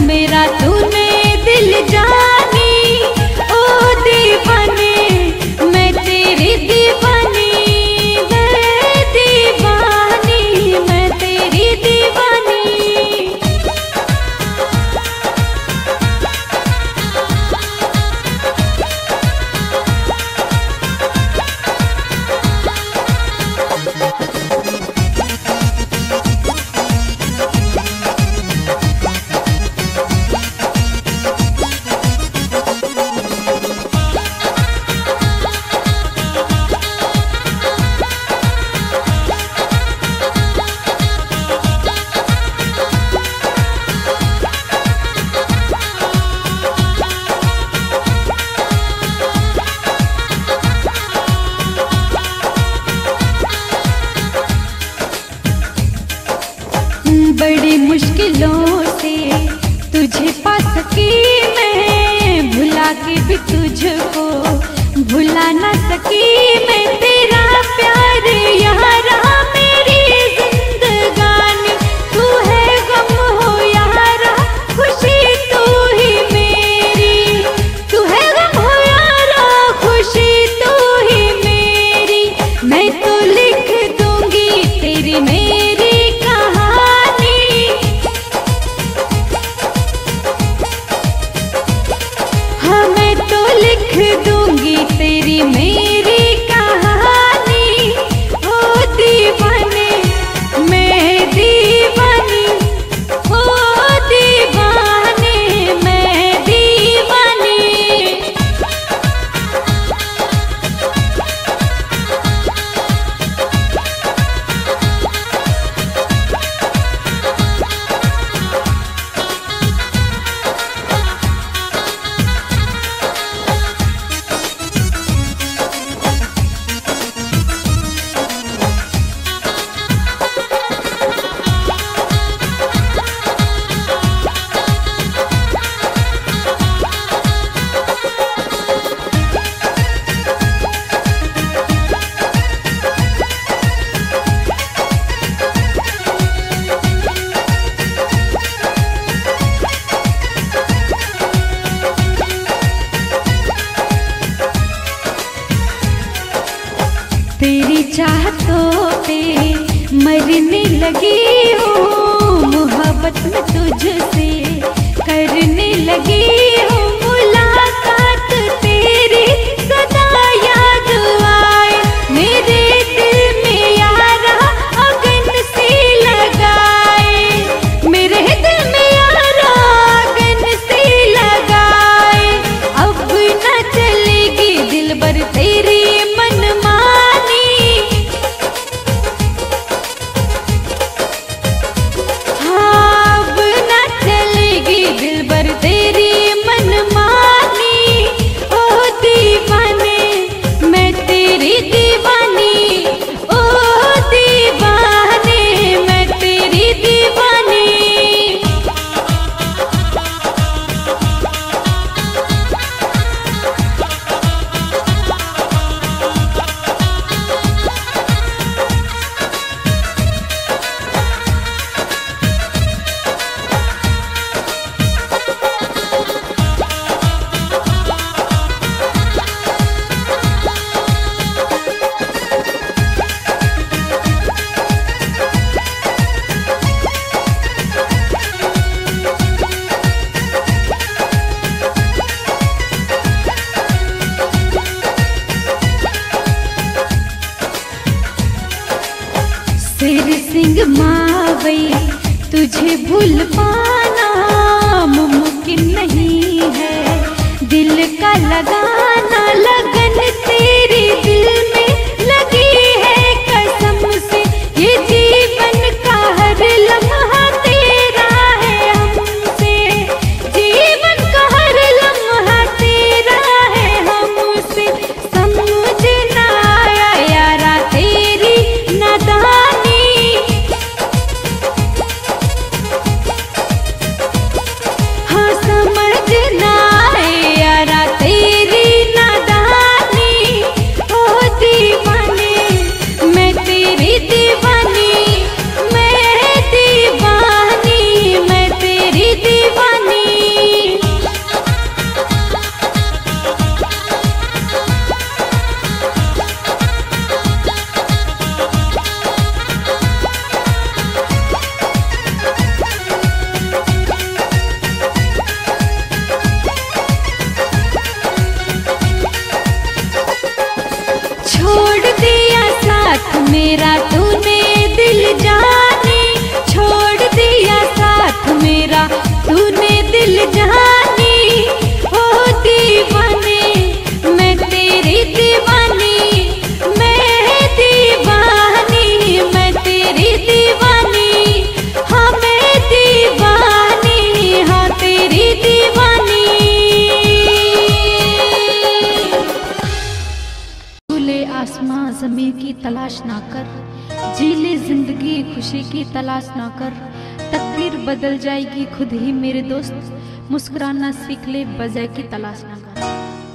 मेरा तूने दिल जानी, ओ दीवाने मैं तेरी दीवानी, मैं दीवानी, मैं तेरी दीवानी। बड़ी मुश्किलों से तुझे पा सकी मैं, भुला के भी तुझको भुला ना सकी मैं। तेरा प्यार यारा मेरी जिंदगानी, तू है गम हो यारा खुशी तू ही मेरी, तू है गम हो यारा खुशी तू ही मेरी। मैं तो लिख दूंगी तेरी मेरी तेरी मेरी कहानी। ओ दीवाने मैं दीवानी, ओ दीवाने मैं दीवानी। तेरी चाहतों पे मरने लगी हूँ, मोहब्बत में तुझसे करने लगी हूँ। मुलाकात तेरी सदा याद आए, मेरे दिल में यारा अगन सी लगाए, मेरे दिल में यारा अगन सी लगाए। अब न चलेगी दिलबर तेरी शेर सिंह मावई तुझे भूल पाना मुमकिन नहीं है, दिल का लगाना लगन तेरी दिल में लगी है कसम से। ये जीवन का हर लम्हा तेरा है हमसे, जीवन का हर लम्हा तेरा है हमसे। समझ ना आया यारा तेरी नादानी, हाँ समझ ना आया यारा तेरी नादानी। खुशी की तलाश ना कर, तकदीर बदल जाएगी खुद ही मेरे दोस्त। मुस्कुराना सीख ले, वजह की तलाश ना कर।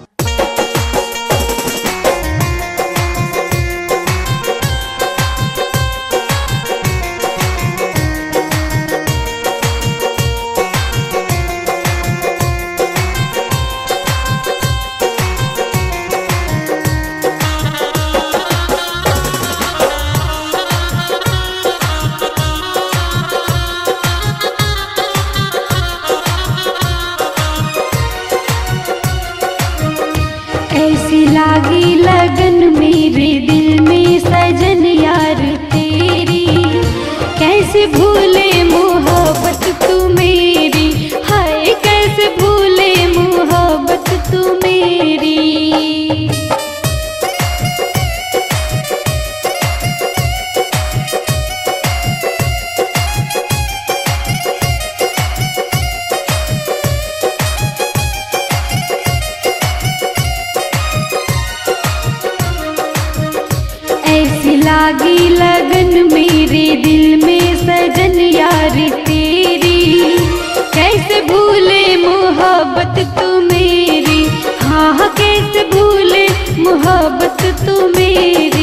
ऐसी लागी लगन मेरे दिल में सजन यार तेरी, कैसे भूले मोहब्बत तू मेरी, हाय कैसे भूले मोहब्बत तू मेरी। ऐसी लागी लगन मेरे दिल में सजन यार तेरी, कैसे भूले मोहब्बत तू मेरी, हाँ हाँ कैसे भूले मोहब्बत तू मेरी।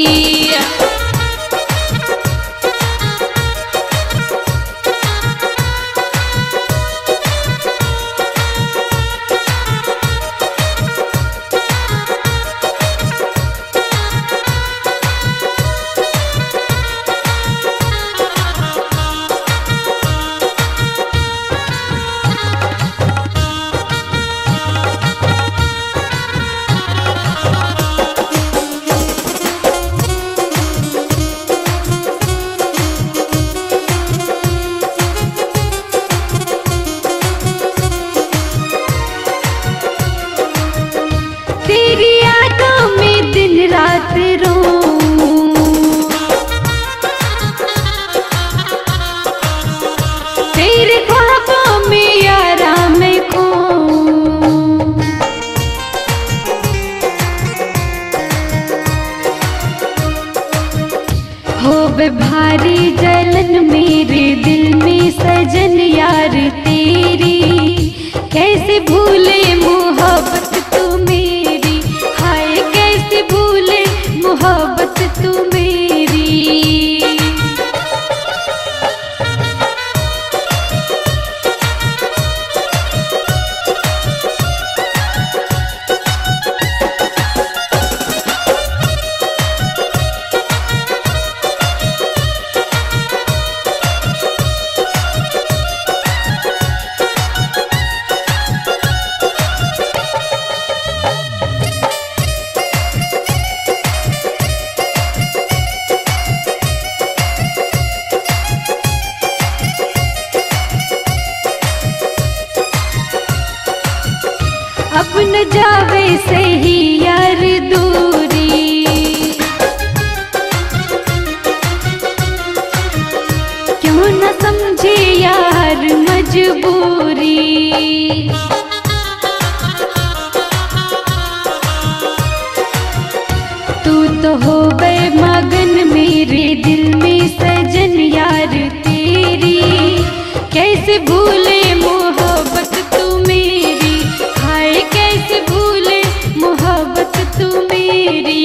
तेरी यादों में दिन रात रोऊं, तेरे ख्वाबों में यारा मैं खोऊं। होवे भारी जलन मेरे दिल में सजन यार तेरी, कैसे भूले मोहब्बत तू मेरी, हाय कैसे भूले मोहब्बत तू मेरी। अब न जावे सही यार दूरी, क्यों न समझे यार मजबूरी। तू तो हो गए मगन मेरे दिल में सजन यार तेरी, कैसे भूले मोहब्बत तू मेरी, हाय कैसे भूले मोहब्बत तू मेरी।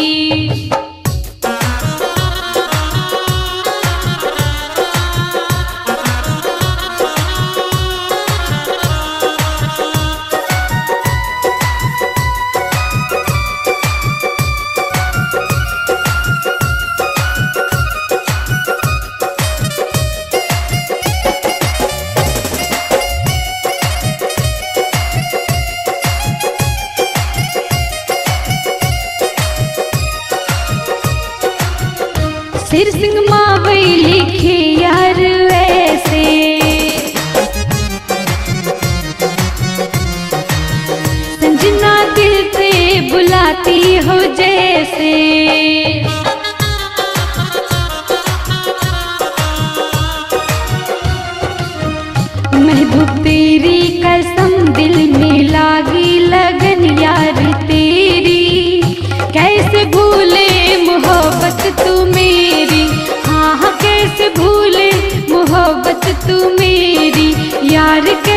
सिर सिंह मावई लिखे यार ऐसे, संजना दिल से बुलाती हो जैसे। महबूब तेरी कसम दिल में लागी लगन यार तेरी, कैसे भूले मोहब्बत तू मेरी, हाँ हाँ कैसे तू मेरी यार